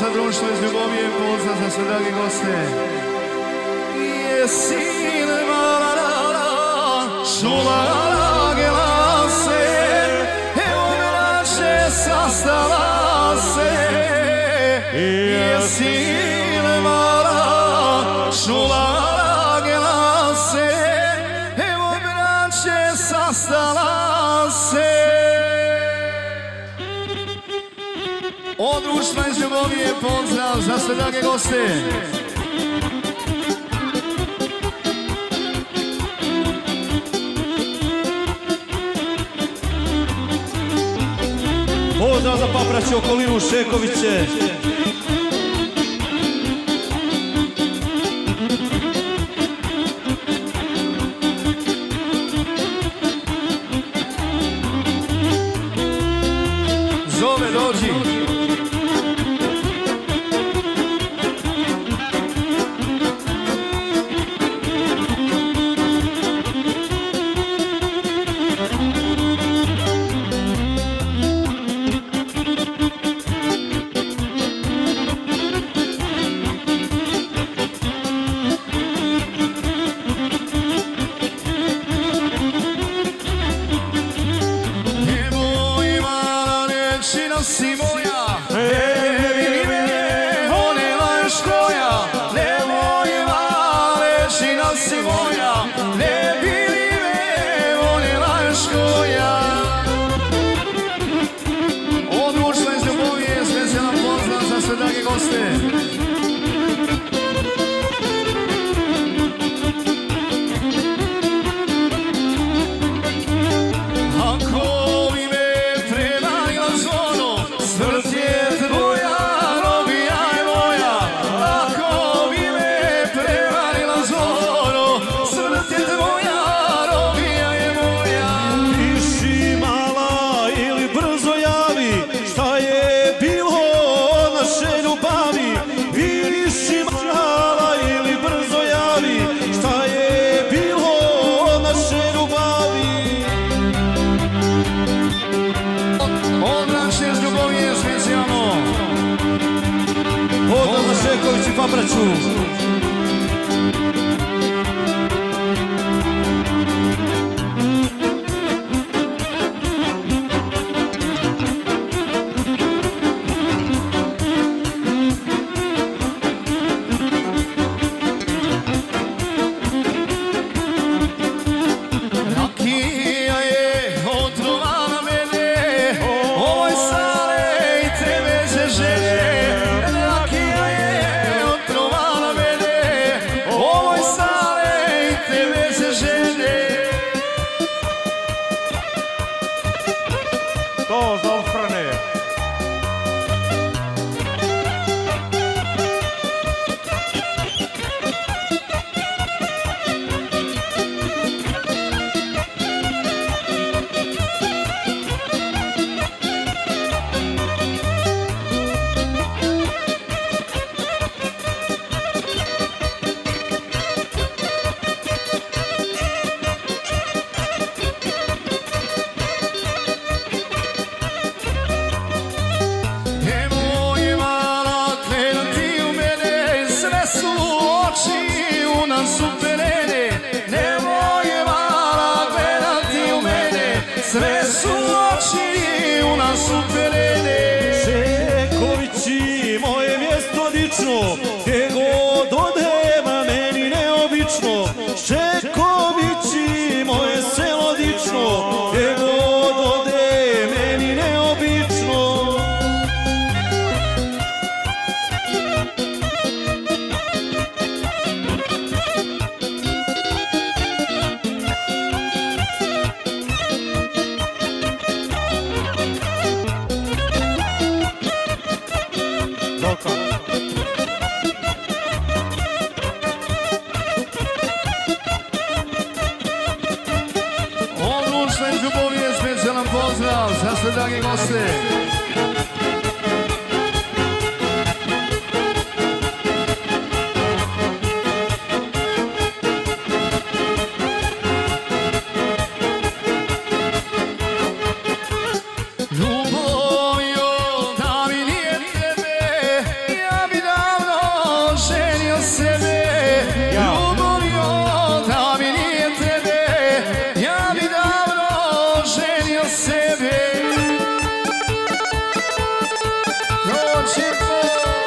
za društvo iz ljubavi je pozdrav za sve dragi goste. Jesi li mala čula glase, evo braće sastala se. Jesi li mala čula glase, evo braće sastala se. Od društva iz ljubavi je pozdrav za sve drage goste. Pozdrav za papraće okolinu Šekoviće. Zove dođi. Si moja, vidi me, voljela još koja, nemoj valečina si moja, ne bili me, voljela još koja. Od društva iz ljubavi je specijalan pozdrav za sve drage goste. Šeković i papraću. Rakija je otrovala mene, ovoj sale i tebe se žene. To za ofrane. Sve su oči u nas uperene. Šekovići, moje mjesto dično, gdje god odema meni neobično. Šekovići, moje selo dično, gdje god ode meni neobično. Od društva iz ljubavi je specijalan pozdrav za sve dragi goste. Ljubavio da mi nije tebe, oženio sebe. Dođi po.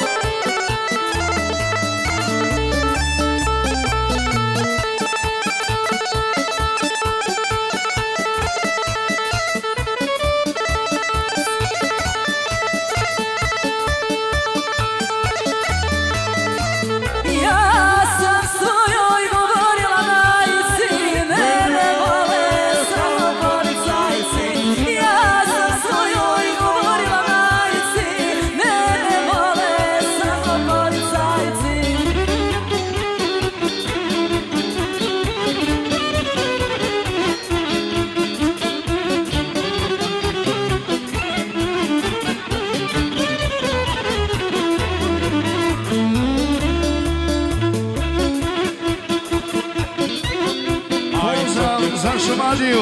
Za Šumadiju.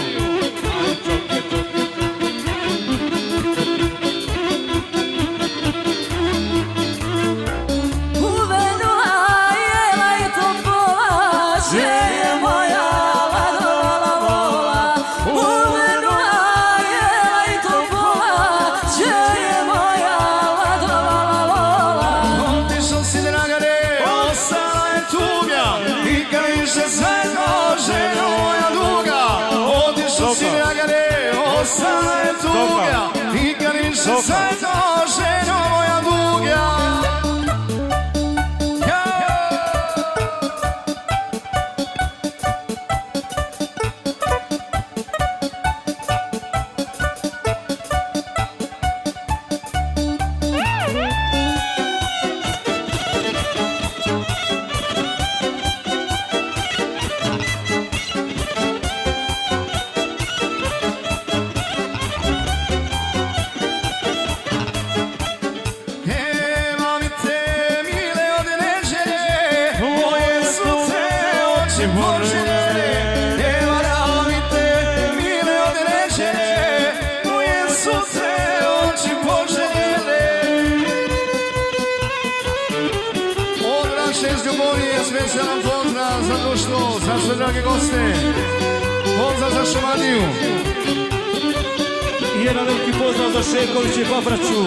Ostala je tuga, nikad više zajedno, ženo moja duga. Specijalan pozdrav za društvo, za sve drage goste. Pozdrav za Šumadiju. I jedan veliki pozdrav za Šekovića i Papraću.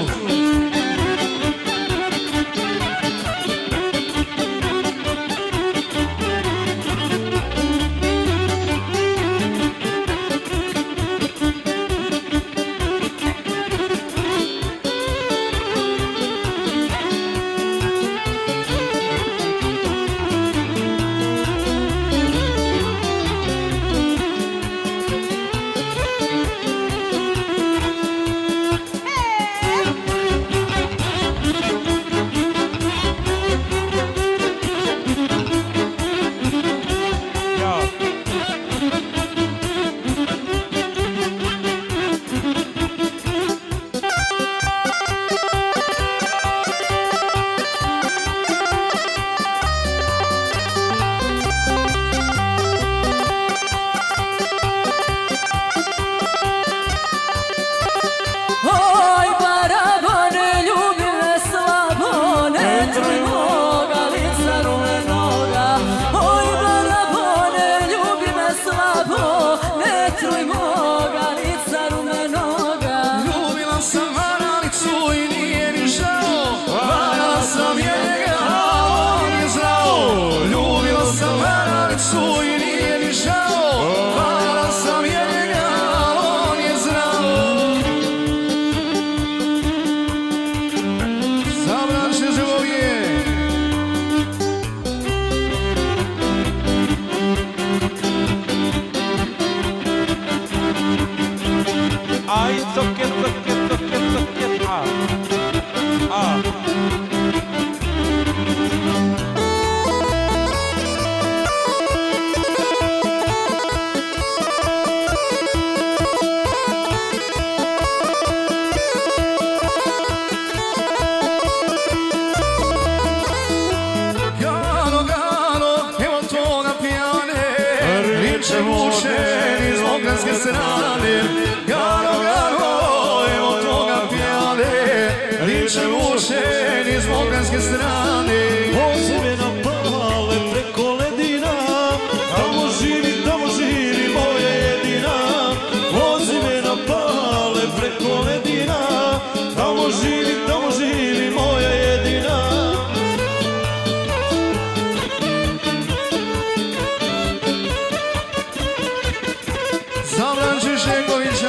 strane, garo, garo, evo toga pijane, riče mušen iz Moganske strane. Ozime nam pale preko ledina, tamo živi moja jedina.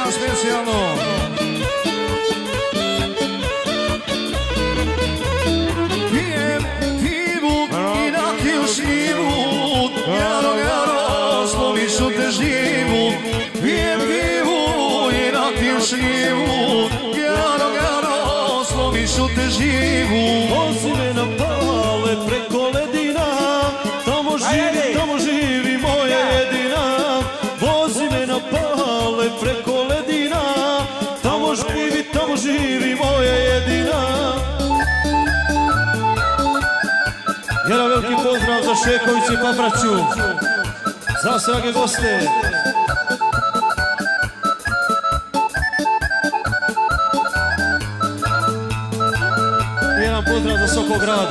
Jedina specijalno. Pijem pivu i rakiju šljivu, jaro, jaro, slomi šute živu. Pijem pivu i rakiju šljivu, jaro, jaro, slomi šute živu. Vozi me na pale preko ledina, tamo živi moja jedina. Vozi me na pale preko ledina, tamo živi moja jedina. Jedan veliki pozdrav za Šeković i Papraću, za svake goste. Jedan pozdrav za Sokograd.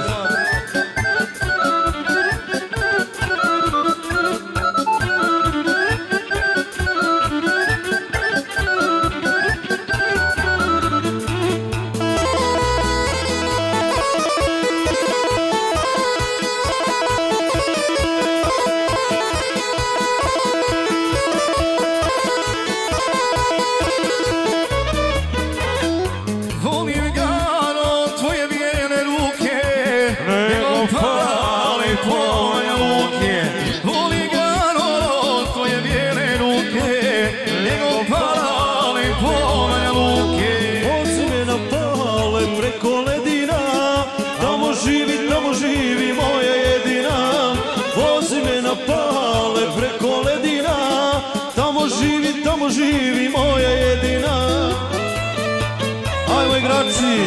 Tamo živi moja jedina. Vozi me na pale preko ledina, tamo živi moja jedina. Ajmo igrači.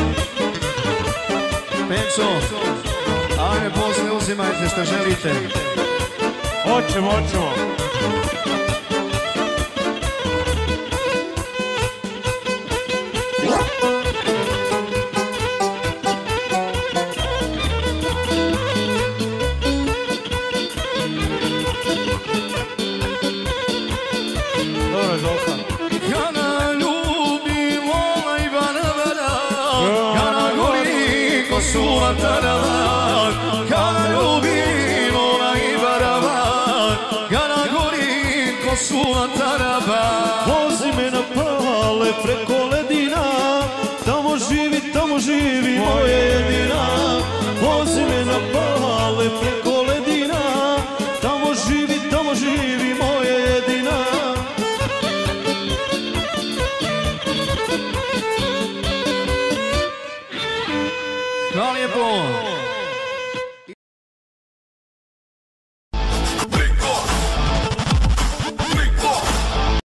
Penco, ajme posle uzimajte što želite. Hoćemo. Kada ljubim ovaj Barabara, kada goliko sulatara, kada ljubim ovaj Barabara, kada goliko sulatara. Vozi me na pale preko ledina, tamo živi moja jedina. Vozi me na pale preko ledina, tamo živi moja jedina. Hvala lijepo.